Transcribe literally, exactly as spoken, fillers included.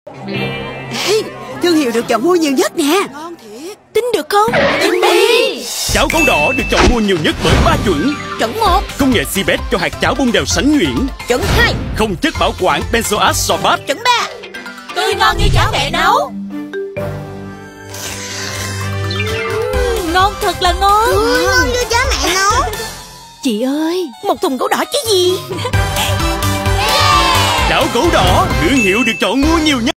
Ê, thương hiệu được chọn mua nhiều nhất nè. Ngon thiệt. Tin được không? Tin đi. Cháo Gấu Đỏ được chọn mua nhiều nhất bởi ba chuẩn. Chuẩn một. Công nghệ Cbet cho hạt cháo bung đều sánh nhuyễn. Chuẩn hai. Không chất bảo quản Benzoate Sorbat. Chuẩn ba. Tươi ngon như cháo mẹ nấu. Ngon thật là ngon. Tươi ngon như cháo mẹ nấu. Chị ơi, một thùng gấu đỏ chứ gì. Cháo Gấu Đỏ, thương hiệu được chọn mua nhiều nhất.